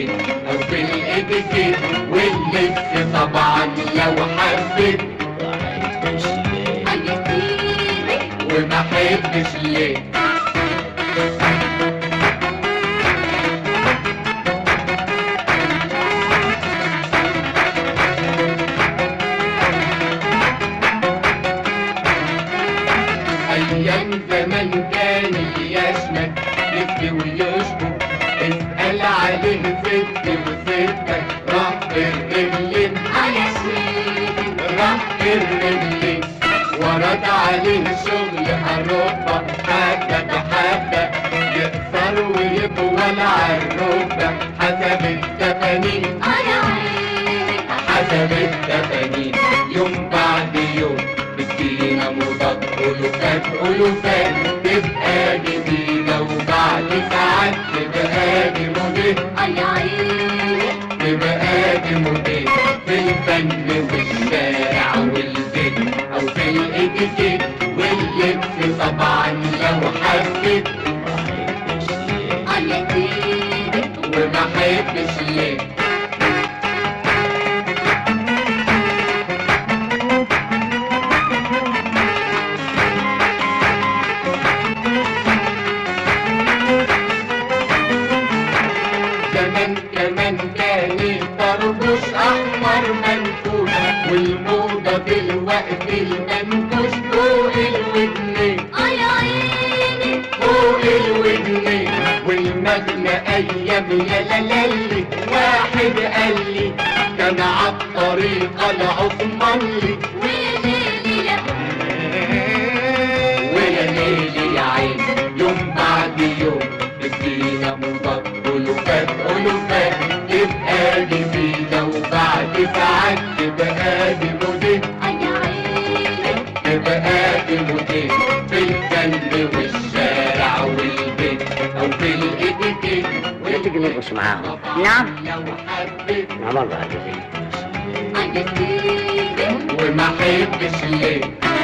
البيت أو في الإتيكيت، واللبس طبعا لو حبيت وما حبش ليه. أيام زمان كان اليشمك يفتي ويشبك، اسأل عليه ست وستك راح الرجلين راح الرجلين، ورد عليه شغل أوروبا حبة بحبة، يقصر ويطول عالركبة حسب التفانين حسب التفانين. يوم بعد يوم بتجينا موضة ألوفات ألوفات، تبقى جديدة وبعد ساعات تبقى دي موديل تبقى دي موديل في الفن والشارع والبيت أو في الإتيكيت، واللبس طبعا لو حبيت وما حبش ليه. كمان كان الطربوش أحمر منفوش، والموضة دلوقتي المنكوش فوق الودنين فوق الودنين. والمغنى أيام يا لالي واحد قال لي كان عالطريقة العثمانلي، ويا ليلي يا عين. يوم بعد يوم بتجينا موضة ألوفات ألوفات، تبقى جديدة وبعد ساعات تبقى دي موديل تبقى دي موديل في الفن والشارع والبيت أو في الإتيكيت. ما تيجي نرقص معاهم؟ نعم لو حبيت مع بعض عجبين وما حبش ليه.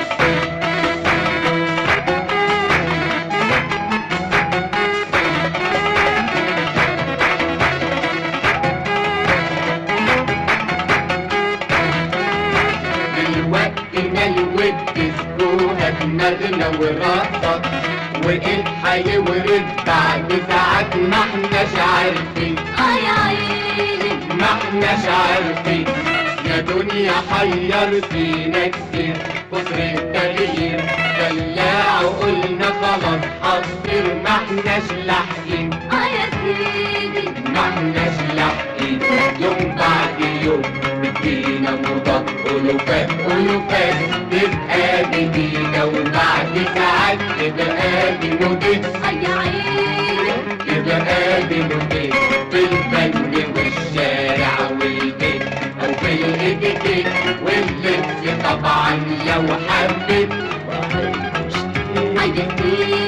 دماغنا ورقصت وإيه هيورد بعد ساعات ما احناش عارفين يا عيني ما احناش عارفين. يا دنيا حيرتينا كتير كتر التغيير، دلع وقلنا خلاص حصير ما احناش لاحقين يا سيدي ما احناش لاحقين. يوم بعد يوم بتجينا موضة ألوفات ألوفات، تبقى جديدة وبعد ساعات تبقى دي موديل يا عيني تبقى دي موديل في الفن والشارع والبيت أو في الإتيكيت، واللبس طبعا لو حبيت يا سيدي